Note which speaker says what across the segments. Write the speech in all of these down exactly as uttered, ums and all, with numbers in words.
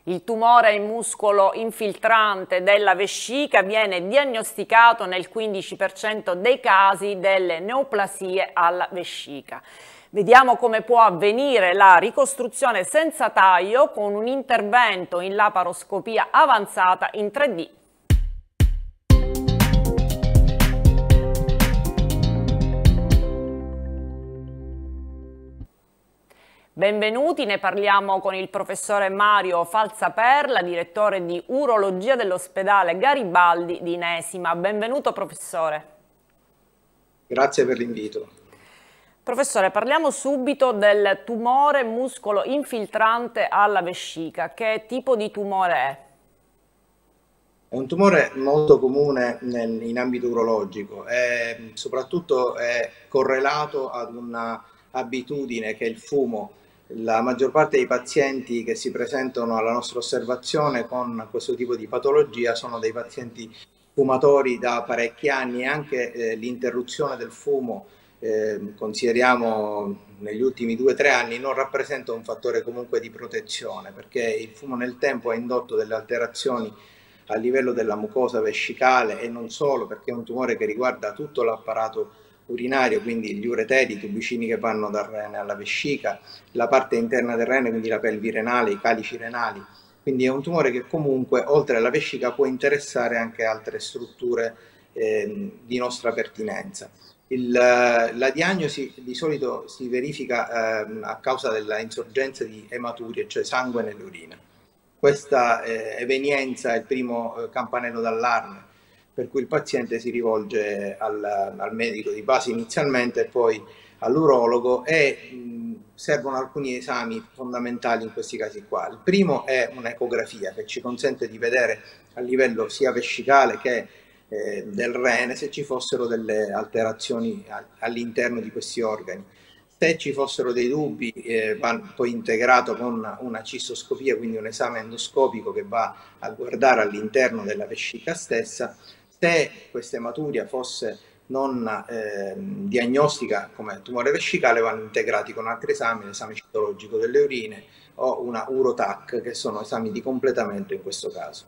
Speaker 1: Il tumore in muscolo infiltrante della vescica viene diagnosticato nel quindici per cento dei casi delle neoplasie alla vescica. Vediamo come può avvenire la ricostruzione senza taglio con un intervento in laparoscopia avanzata in tre D. Benvenuti, ne parliamo con il professore Mario Falzaperla, direttore di urologia dell'ospedale Garibaldi di Nesima. Benvenuto professore.
Speaker 2: Grazie per l'invito.
Speaker 1: Professore, parliamo subito del tumore muscolo infiltrante alla vescica. Che tipo di tumore è?
Speaker 2: È un tumore molto comune nel, in ambito urologico e soprattutto è correlato ad una abitudine che è il fumo. La maggior parte dei pazienti che si presentano alla nostra osservazione con questo tipo di patologia sono dei pazienti fumatori da parecchi anni e anche eh, l'interruzione del fumo, eh, consideriamo negli ultimi due o tre anni, non rappresenta un fattore comunque di protezione, perché il fumo nel tempo ha indotto delle alterazioni a livello della mucosa vescicale e non solo, perché è un tumore che riguarda tutto l'apparato urinario, quindi gli ureteri, i tubicini che vanno dal rene alla vescica, la parte interna del rene, quindi la pelvi renale, i calici renali. Quindi è un tumore che comunque, oltre alla vescica, può interessare anche altre strutture eh, di nostra pertinenza. Il, la diagnosi di solito si verifica eh, a causa della insorgenza di ematurie, cioè sangue nelle urine. Questa eh, evenienza è il primo eh, campanello d'allarme, per cui il paziente si rivolge al, al medico di base inizialmente e poi all'urologo e mh, servono alcuni esami fondamentali in questi casi qua. Il primo è un'ecografia che ci consente di vedere a livello sia vescicale che eh, del rene se ci fossero delle alterazioni all'interno di questi organi. Se ci fossero dei dubbi, eh, va poi integrato con una cistoscopia, quindi un esame endoscopico che va a guardare all'interno della vescica stessa. Se questa ematuria fosse non eh, diagnostica come tumore vescicale, vanno integrati con altri esami, l'esame citologico delle urine o una urotac, che sono esami di completamento in questo caso.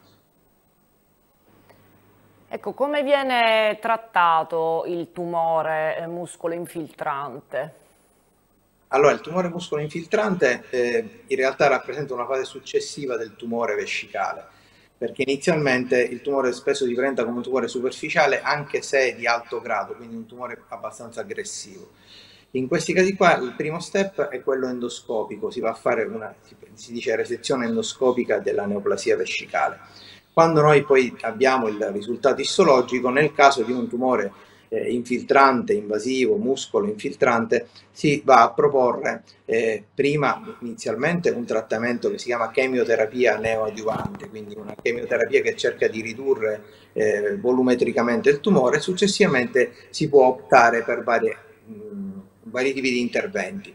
Speaker 1: Ecco, come viene trattato il tumore muscolo infiltrante?
Speaker 2: Allora, il tumore muscolo infiltrante eh, in realtà rappresenta una fase successiva del tumore vescicale, perché inizialmente il tumore spesso si presenta come un tumore superficiale anche se di alto grado, quindi un tumore abbastanza aggressivo. In questi casi qua il primo step è quello endoscopico, si va a fare una, si dice resezione endoscopica della neoplasia vescicale. Quando noi poi abbiamo il risultato istologico, nel caso di un tumore eh, infiltrante, invasivo, muscolo infiltrante, si va a proporre eh, prima inizialmente un trattamento che si chiama chemioterapia neoadiuvante, quindi una chemioterapia che cerca di ridurre eh, volumetricamente il tumore. Successivamente si può optare per varie, mh, vari tipi di interventi.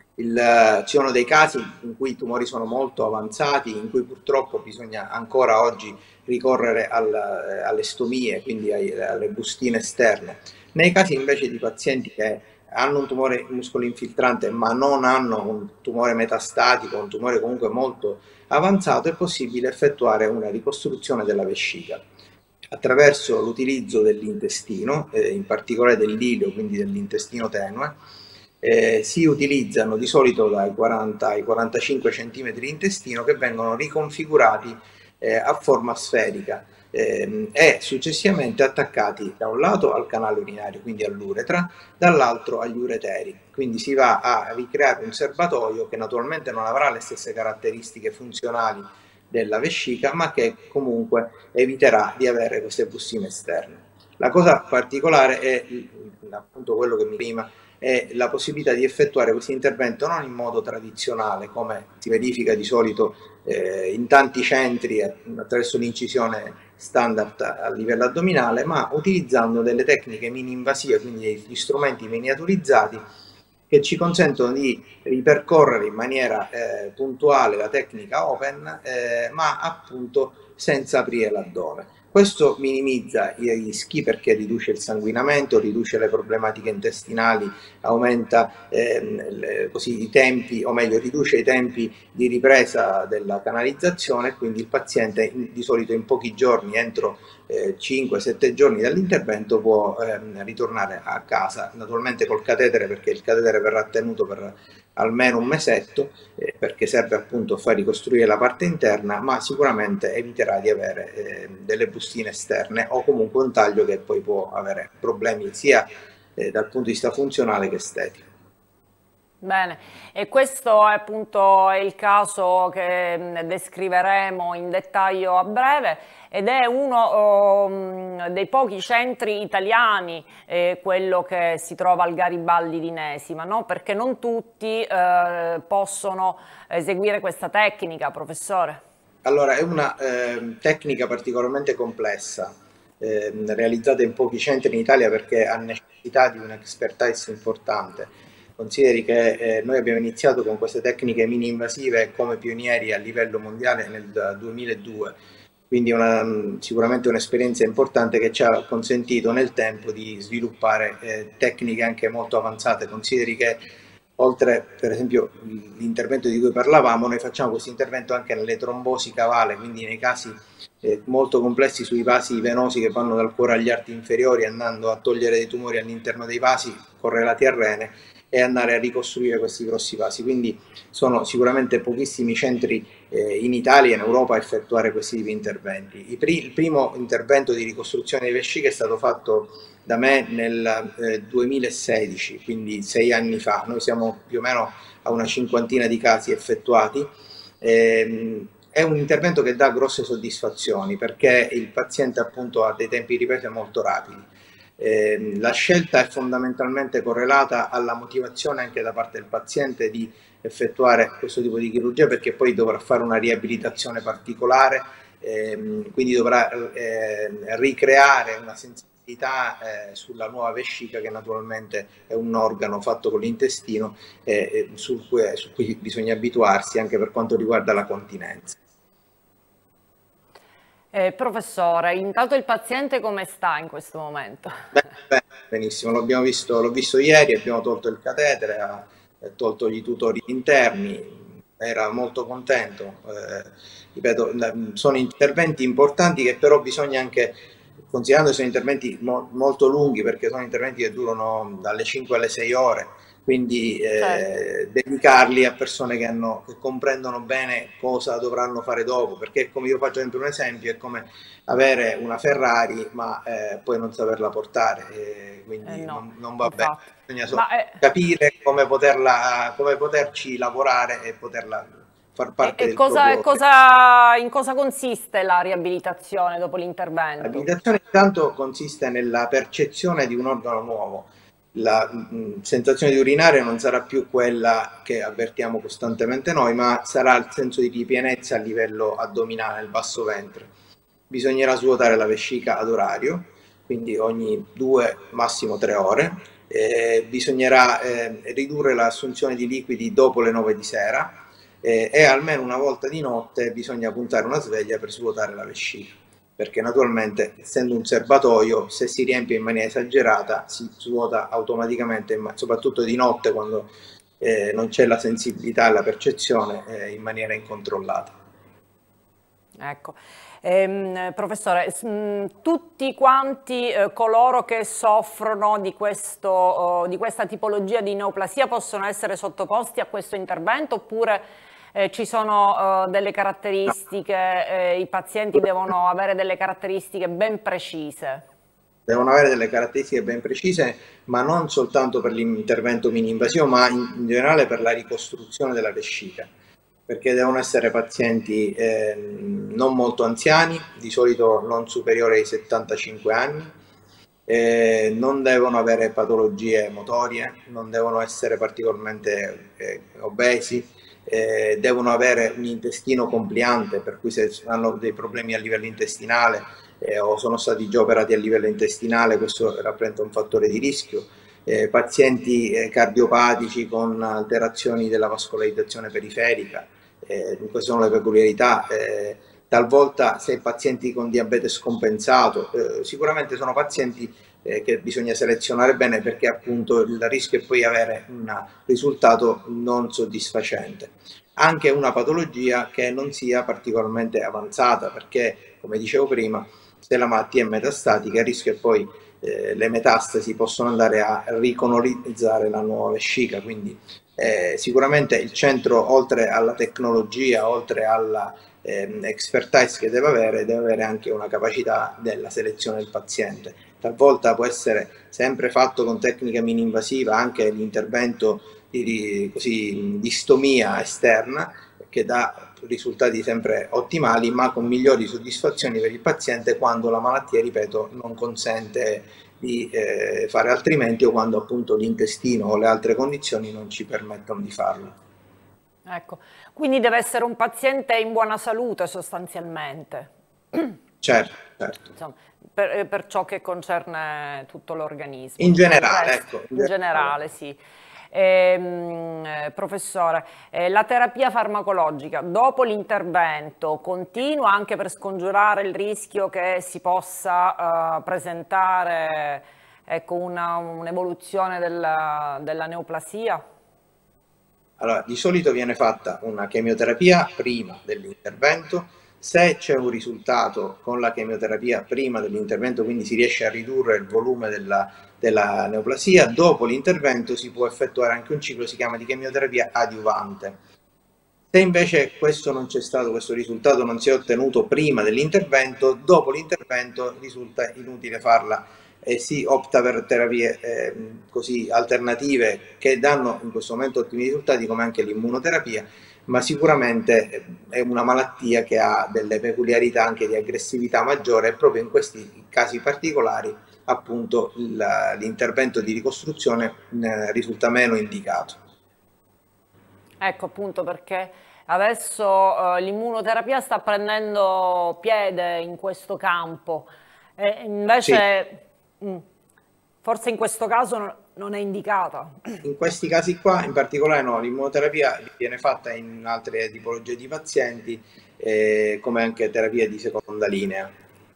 Speaker 2: Il, ci sono dei casi in cui i tumori sono molto avanzati, in cui purtroppo bisogna ancora oggi ricorrere al, alle stomie, quindi ai, alle bustine esterne. Nei casi invece di pazienti che hanno un tumore muscolo infiltrante ma non hanno un tumore metastatico, un tumore comunque molto avanzato, è possibile effettuare una ricostruzione della vescica attraverso l'utilizzo dell'intestino, eh, in particolare dell'ilio, quindi dell'intestino tenue. Eh, si utilizzano di solito dai quaranta ai quarantacinque centimetri di intestino che vengono riconfigurati eh, a forma sferica eh, e successivamente attaccati da un lato al canale urinario, quindi all'uretra, dall'altro agli ureteri. Quindi si va a ricreare un serbatoio che naturalmente non avrà le stesse caratteristiche funzionali della vescica, ma che comunque eviterà di avere queste bustine esterne. La cosa particolare è appunto quello che mi prima è la possibilità di effettuare questo intervento non in modo tradizionale come si verifica di solito eh, in tanti centri attraverso l'incisione standard a livello addominale, ma utilizzando delle tecniche mini-invasive, quindi degli strumenti miniaturizzati che ci consentono di ripercorrere in maniera eh, puntuale la tecnica open, eh, ma appunto senza aprire l'addome. Questo minimizza i rischi perché riduce il sanguinamento, riduce le problematiche intestinali, aumenta ehm, le, così, i tempi, o meglio riduce i tempi di ripresa della canalizzazione, quindi il paziente in, di solito in pochi giorni, entro eh, cinque sette giorni dall'intervento, può ehm, ritornare a casa, naturalmente col catetere, perché il catetere verrà tenuto per almeno un mesetto, eh, perché serve appunto a far ricostruire la parte interna, ma sicuramente eviterà di avere eh, delle bustine esterne o comunque un taglio che poi può avere problemi sia eh, dal punto di vista funzionale che estetico.
Speaker 1: Bene, e questo è appunto il caso che descriveremo in dettaglio a breve ed è uno um, dei pochi centri italiani, eh, quello che si trova al Garibaldi di Nesima, no? Perché non tutti eh, possono eseguire questa tecnica, professore.
Speaker 2: Allora, è una eh, tecnica particolarmente complessa, eh, realizzata in pochi centri in Italia perché ha necessità di un'expertise importante. Consideri che eh, noi abbiamo iniziato con queste tecniche mini-invasive come pionieri a livello mondiale nel duemiladue, quindi una, sicuramente un'esperienza importante che ci ha consentito nel tempo di sviluppare eh, tecniche anche molto avanzate. Consideri che oltre per esempio l'intervento di cui parlavamo, noi facciamo questo intervento anche nelle trombosi cavale, quindi nei casi eh, molto complessi sui vasi venosi che vanno dal cuore agli arti inferiori, andando a togliere dei tumori all'interno dei vasi correlati al rene e andare a ricostruire questi grossi vasi. Quindi sono sicuramente pochissimi centri eh, in Italia e in Europa a effettuare questi tipi di interventi. Il primo intervento di ricostruzione di vesciche è stato fatto da me nel eh, duemilasedici, quindi sei anni fa. Noi siamo più o meno a una cinquantina di casi effettuati. Ehm, è un intervento che dà grosse soddisfazioni perché il paziente appunto ha dei tempi di ripresa molto rapidi. Eh, la scelta è fondamentalmente correlata alla motivazione anche da parte del paziente di effettuare questo tipo di chirurgia, perché poi dovrà fare una riabilitazione particolare, ehm, quindi dovrà eh, ricreare una sensibilità eh, sulla nuova vescica, che naturalmente è un organo fatto con l'intestino eh, su cui, su cui bisogna abituarsi anche per quanto riguarda la continenza.
Speaker 1: Eh, professore, intanto il paziente come sta in questo momento?
Speaker 2: Beh, beh, benissimo, l'abbiamo visto, l'ho visto ieri, abbiamo tolto il catetere, ha tolto gli tutori interni, era molto contento. Eh, ripeto, sono interventi importanti che però bisogna anche, considerando che sono interventi mo molto lunghi, perché sono interventi che durano dalle cinque alle sei ore, quindi eh, certo, dedicarli a persone che, hanno, che comprendono bene cosa dovranno fare dopo, perché come io faccio sempre un esempio, è come avere una Ferrari ma eh, poi non saperla portare, eh, quindi eh no, non, non va infatti bene, bisogna solo è... capire come, poterla, come poterci lavorare e poterla far parte e, del
Speaker 1: e cosa,
Speaker 2: proprio...
Speaker 1: cosa, in cosa consiste la riabilitazione dopo l'intervento?
Speaker 2: La riabilitazione intanto consiste nella percezione di un organo nuovo. La mh, sensazione di urinare non sarà più quella che avvertiamo costantemente noi, ma sarà il senso di pienezza a livello addominale, nel basso ventre. Bisognerà svuotare la vescica ad orario, quindi ogni due, massimo tre ore. Eh, bisognerà eh, ridurre l'assunzione di liquidi dopo le nove di sera eh, e almeno una volta di notte bisogna puntare una sveglia per svuotare la vescica, perché naturalmente, essendo un serbatoio, se si riempie in maniera esagerata si svuota automaticamente, soprattutto di notte quando eh, non c'è la sensibilità e la percezione, eh, in maniera incontrollata.
Speaker 1: Ecco, ehm, professore, mh, tutti quanti eh, coloro che soffrono di, questo, oh, di questa tipologia di neoplasia possono essere sottoposti a questo intervento, oppure Eh, ci sono uh, delle caratteristiche, eh, i pazienti devono avere delle caratteristiche ben precise?
Speaker 2: Devono avere delle caratteristiche ben precise, ma non soltanto per l'intervento mini-invasivo, ma in, in generale per la ricostruzione della vescica, perché devono essere pazienti eh, non molto anziani, di solito non superiori ai settantacinque anni, eh, non devono avere patologie motorie, non devono essere particolarmente eh, obesi, Eh, devono avere un intestino compliante, per cui se hanno dei problemi a livello intestinale eh, o sono stati già operati a livello intestinale, questo rappresenta un fattore di rischio. Eh, pazienti eh, cardiopatici con alterazioni della vascolarizzazione periferica, eh, queste sono le peculiarità. Eh, talvolta se pazienti con diabete scompensato, eh, sicuramente sono pazienti eh, che bisogna selezionare bene perché appunto il rischio è poi avere un risultato non soddisfacente. Anche una patologia che non sia particolarmente avanzata, perché come dicevo prima, se la malattia è metastatica il rischio è poi eh, le metastasi possono andare a ricolonizzare la nuova vescica, quindi eh, sicuramente il centro, oltre alla tecnologia, oltre alla ehm, expertise che deve avere, deve avere anche una capacità della selezione del paziente. Talvolta può essere sempre fatto con tecnica mini-invasiva anche l'intervento di, così, di stomia esterna, che dà risultati sempre ottimali, ma con migliori soddisfazioni per il paziente quando la malattia, ripeto, non consente di eh, fare altrimenti o quando appunto l'intestino o le altre condizioni non ci permettono di farlo.
Speaker 1: Ecco, quindi deve essere un paziente in buona salute sostanzialmente.
Speaker 2: Certo, certo.
Speaker 1: Insomma, per, per ciò che concerne tutto l'organismo.
Speaker 2: In generale,
Speaker 1: resto,
Speaker 2: ecco.
Speaker 1: In, in generale, sì. Eh, professore, eh, la terapia farmacologica dopo l'intervento continua anche per scongiurare il rischio che si possa uh, presentare ecco, un'evoluzione un della, della neoplasia?
Speaker 2: Allora, di solito viene fatta una chemioterapia prima dell'intervento. Se c'è un risultato con la chemioterapia prima dell'intervento, quindi si riesce a ridurre il volume della, della neoplasia, dopo l'intervento si può effettuare anche un ciclo, si chiama di chemioterapia adiuvante. Se invece questo non c'è stato, questo risultato non si è ottenuto prima dell'intervento, dopo l'intervento risulta inutile farla e si opta per terapie eh, così alternative che danno in questo momento ottimi risultati, come anche l'immunoterapia, ma sicuramente è una malattia che ha delle peculiarità anche di aggressività maggiore e proprio in questi casi particolari appunto l'intervento di ricostruzione eh, risulta meno indicato.
Speaker 1: Ecco appunto perché adesso eh, l'immunoterapia sta prendendo piede in questo campo, e invece sì. mh, forse in questo caso non è indicata.
Speaker 2: In questi casi qua in particolare no, l'immunoterapia viene fatta in altre tipologie di pazienti eh, come anche terapia di seconda linea.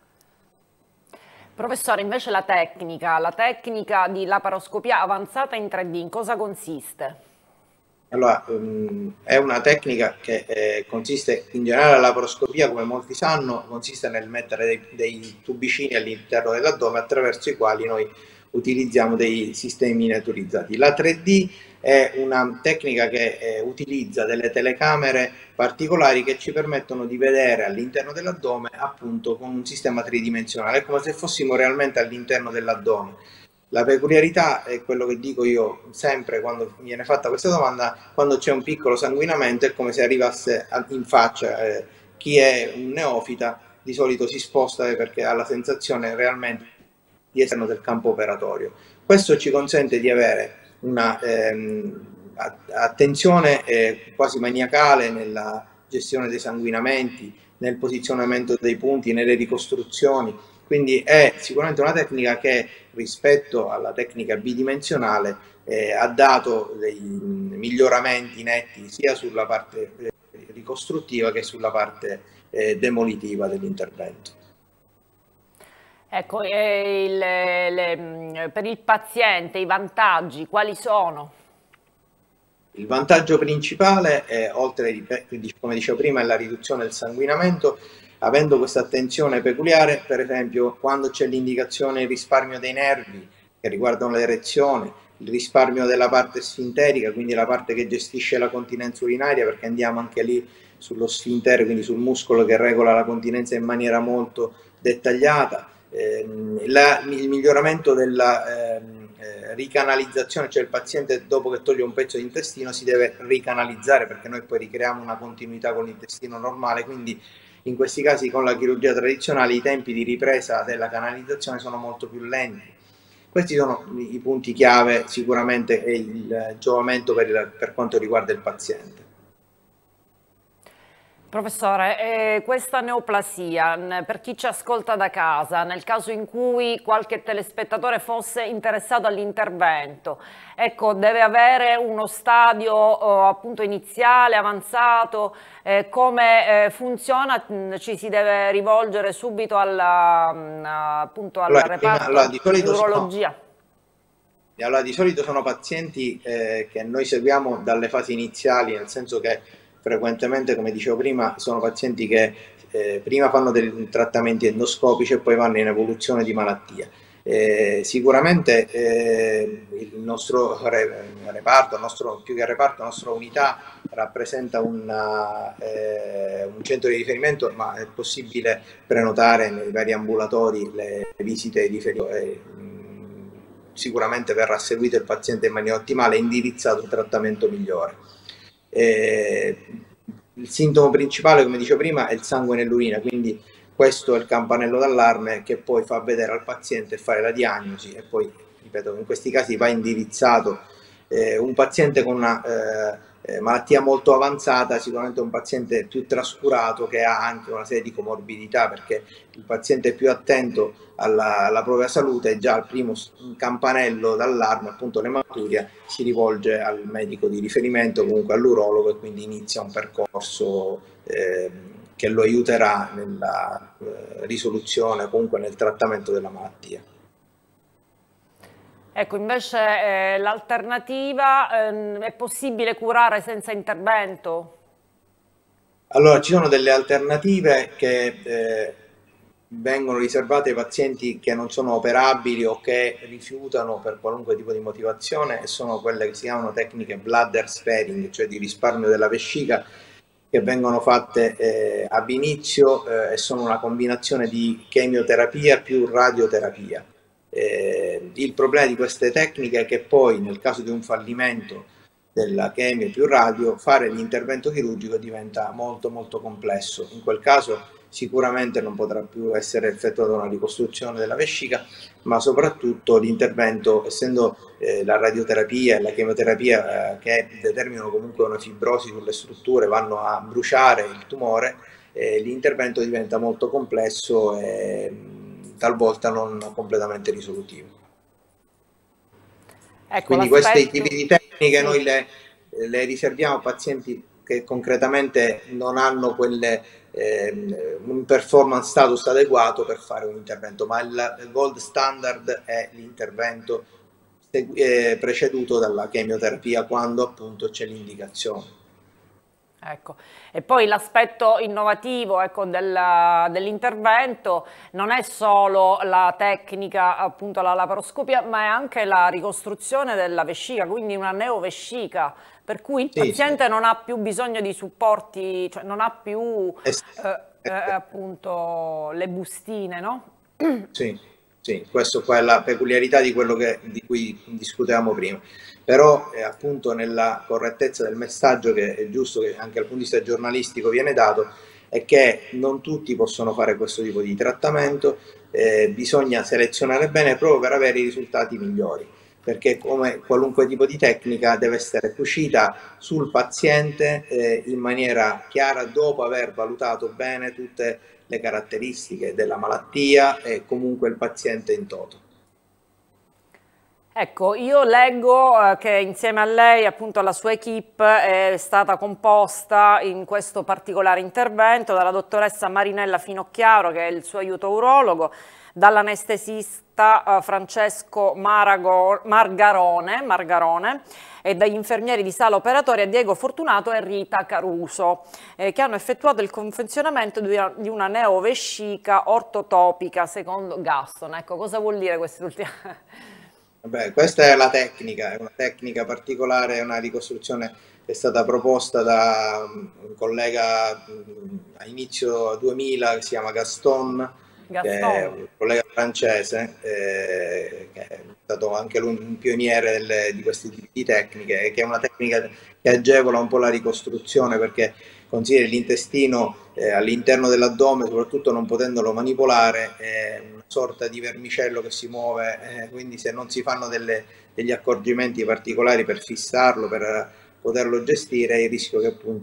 Speaker 1: Professore, invece la tecnica, la tecnica di laparoscopia avanzata in tre D, in cosa consiste?
Speaker 2: Allora, um, è una tecnica che eh, consiste in generale, la laparoscopia, come molti sanno, consiste nel mettere dei, dei tubicini all'interno dell'addome attraverso i quali noi utilizziamo dei sistemi miniaturizzati. La tre D è una tecnica che eh, utilizza delle telecamere particolari che ci permettono di vedere all'interno dell'addome appunto con un sistema tridimensionale, è come se fossimo realmente all'interno dell'addome. La peculiarità è quello che dico io sempre quando mi viene fatta questa domanda: quando c'è un piccolo sanguinamento è come se arrivasse in faccia. Eh, chi è un neofita di solito si sposta perché ha la sensazione realmente di essere del campo operatorio. Questo ci consente di avere una ehm, attenzione eh, quasi maniacale nella gestione dei sanguinamenti, nel posizionamento dei punti, nelle ricostruzioni. Quindi è sicuramente una tecnica che rispetto alla tecnica bidimensionale eh, ha dato dei miglioramenti netti sia sulla parte eh, ricostruttiva che sulla parte eh, demolitiva dell'intervento.
Speaker 1: Ecco, eh, il, le, per il paziente i vantaggi quali sono?
Speaker 2: Il vantaggio principale è, oltre, come dicevo prima, è la riduzione del sanguinamento. Avendo questa attenzione peculiare, per esempio quando c'è l'indicazione il risparmio dei nervi che riguardano l'erezione, il risparmio della parte sfinterica, quindi la parte che gestisce la continenza urinaria, perché andiamo anche lì sullo sfintere, quindi sul muscolo che regola la continenza in maniera molto dettagliata, eh, la, il miglioramento della eh, eh, ricanalizzazione, cioè il paziente dopo che toglie un pezzo di intestino si deve ricanalizzare perché noi poi ricreiamo una continuità con l'intestino normale, quindi in questi casi con la chirurgia tradizionale i tempi di ripresa della canalizzazione sono molto più lenti. Questi sono i punti chiave sicuramente e il giovamento per, il, per quanto riguarda il paziente.
Speaker 1: Professore, eh, questa neoplasia, per chi ci ascolta da casa, nel caso in cui qualche telespettatore fosse interessato all'intervento, ecco, deve avere uno stadio oh, appunto iniziale, avanzato, eh, come eh, funziona? Ci si deve rivolgere subito alla, appunto, al
Speaker 2: Allora, prima,
Speaker 1: reparto
Speaker 2: allora, di
Speaker 1: di
Speaker 2: solito sono,
Speaker 1: urologia?
Speaker 2: allora, di solito sono pazienti eh, che noi seguiamo dalle fasi iniziali, nel senso che frequentemente, come dicevo prima, sono pazienti che eh, prima fanno dei trattamenti endoscopici e poi vanno in evoluzione di malattia. Eh, sicuramente eh, il nostro re, reparto, il nostro, più che reparto, la nostra unità rappresenta una, eh, un centro di riferimento, ma è possibile prenotare nei vari ambulatori le visite di riferimento. Eh, sicuramente verrà seguito il paziente in maniera ottimale e indirizzato il trattamento migliore. Eh, il sintomo principale, come dicevo prima, è il sangue nell'urina, quindi questo è il campanello d'allarme che poi fa vedere al paziente e fare la diagnosi, e poi, ripeto, in questi casi va indirizzato. Eh, un paziente con una eh, malattia molto avanzata, sicuramente è un paziente più trascurato, che ha anche una serie di comorbidità, perché il paziente è più attento alla, alla propria salute e già al primo campanello d'allarme, appunto l'ematuria, si rivolge al medico di riferimento, comunque all'urologo, e quindi inizia un percorso eh, che lo aiuterà nella eh, risoluzione, comunque nel trattamento della malattia.
Speaker 1: Ecco, invece eh, l'alternativa ehm, è possibile curare senza intervento?
Speaker 2: Allora, ci sono delle alternative che eh, vengono riservate ai pazienti che non sono operabili o che rifiutano per qualunque tipo di motivazione, e sono quelle che si chiamano tecniche bladder sparing, cioè di risparmio della vescica, che vengono fatte eh, ab inizio eh, e sono una combinazione di chemioterapia più radioterapia. Eh, il problema di queste tecniche è che poi, nel caso di un fallimento della chemio più radio, fare l'intervento chirurgico diventa molto molto complesso. In quel caso sicuramente non potrà più essere effettuata una ricostruzione della vescica, ma soprattutto l'intervento, essendo eh, la radioterapia e la chemioterapia eh, che determinano comunque una fibrosi sulle strutture, vanno a bruciare il tumore, eh, l'intervento diventa molto complesso e mh, talvolta non completamente risolutivo.
Speaker 1: Ecco,
Speaker 2: Quindi questi
Speaker 1: l'aspetto...
Speaker 2: tipi di tecniche
Speaker 1: Sì.
Speaker 2: noi le, le riserviamo a pazienti che concretamente non hanno quelle, eh, un performance status adeguato per fare un intervento, ma il, il gold standard è l'intervento eh, preceduto dalla chemioterapia, quando appunto c'è l'indicazione.
Speaker 1: Ecco. E poi l'aspetto innovativo, ecco, del, dell'intervento non è solo la tecnica, appunto la laparoscopia, ma è anche la ricostruzione della vescica, quindi una neovescica, per cui il
Speaker 2: Sì,
Speaker 1: paziente
Speaker 2: sì.
Speaker 1: non ha più bisogno di supporti, cioè non ha più
Speaker 2: Eh,
Speaker 1: eh, eh,
Speaker 2: eh,
Speaker 1: appunto le bustine, no?
Speaker 2: Sì, sì, questa qua è la peculiarità di quello che, di cui discutevamo prima. Però eh, appunto nella correttezza del messaggio, che è giusto che anche dal punto di vista giornalistico viene dato, è che non tutti possono fare questo tipo di trattamento, eh, bisogna selezionare bene proprio per avere i risultati migliori, perché come qualunque tipo di tecnica deve essere cucita sul paziente eh, in maniera chiara, dopo aver valutato bene tutte le caratteristiche della malattia e comunque il paziente in toto.
Speaker 1: Ecco, io leggo eh, che insieme a lei, appunto alla sua equipe, è stata composta in questo particolare intervento dalla dottoressa Marinella Finocchiaro, che è il suo aiuto urologo, dall'anestesista eh, Francesco Marago, Margarone, Margarone e dagli infermieri di sala operatoria Diego Fortunato e Rita Caruso, eh, che hanno effettuato il confezionamento di una, di una neovescica ortotopica secondo Gaston. Ecco, cosa vuol dire quest'ultima?
Speaker 2: Vabbè, questa è la tecnica, è una tecnica particolare, è una ricostruzione che è stata proposta da un collega a inizio duemila che si chiama Gaston, che è
Speaker 1: Gaston.
Speaker 2: un collega francese, eh, che è stato anche lui un pioniere delle, di questi tipi di tecniche, che è una tecnica che agevola un po' la ricostruzione, perché consideri l'intestino eh, all'interno dell'addome, soprattutto non potendolo manipolare, è una sorta di vermicello che si muove, eh, quindi se non si fanno delle, degli accorgimenti particolari per fissarlo, per poterlo gestire, il rischio che appunto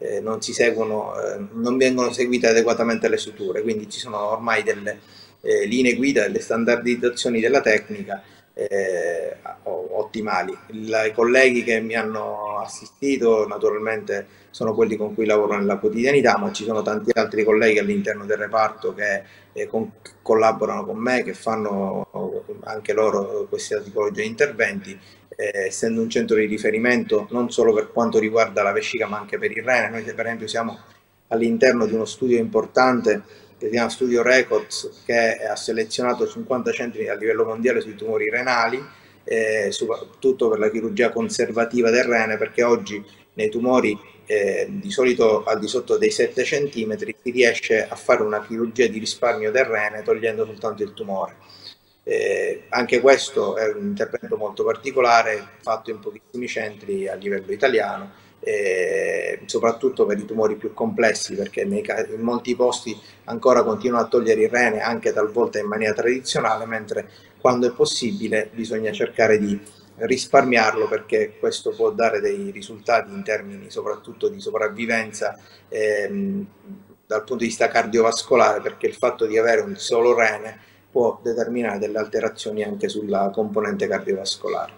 Speaker 2: eh, non si seguono, eh, non vengono seguite adeguatamente le suture, quindi ci sono ormai delle eh, linee guida, delle standardizzazioni della tecnica eh, ottimali. Il, I colleghi che mi hanno assistito naturalmente sono quelli con cui lavoro nella quotidianità, ma ci sono tanti altri colleghi all'interno del reparto che eh, con, collaborano con me, che fanno anche loro questa tipologia di interventi, eh, essendo un centro di riferimento non solo per quanto riguarda la vescica ma anche per il rene. Noi per esempio siamo all'interno di uno studio importante che si chiama Studio Records, che ha selezionato cinquanta centri a livello mondiale sui tumori renali, eh, soprattutto per la chirurgia conservativa del rene, perché oggi nei tumori eh, di solito al di sotto dei sette centimetri si riesce a fare una chirurgia di risparmio del rene togliendo soltanto il tumore. Eh, anche questo è un intervento molto particolare fatto in pochissimi centri a livello italiano, eh, soprattutto per i tumori più complessi, perché nei, in molti posti ancora continuano a togliere il rene anche talvolta in maniera tradizionale, mentre quando è possibile bisogna cercare di risparmiarlo, perché questo può dare dei risultati in termini soprattutto di sopravvivenza ehm, dal punto di vista cardiovascolare, perché il fatto di avere un solo rene può determinare delle alterazioni anche sulla componente cardiovascolare.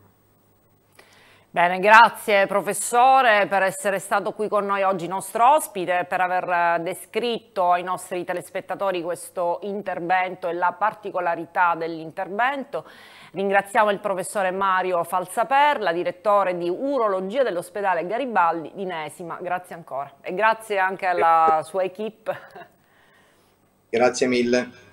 Speaker 1: Bene, grazie professore per essere stato qui con noi oggi nostro ospite, per aver descritto ai nostri telespettatori questo intervento e la particolarità dell'intervento. Ringraziamo il professore Mario Falsaperla, direttore di urologia dell'ospedale Garibaldi di Nesima. Grazie ancora e grazie anche alla sua equipe.
Speaker 2: Grazie mille.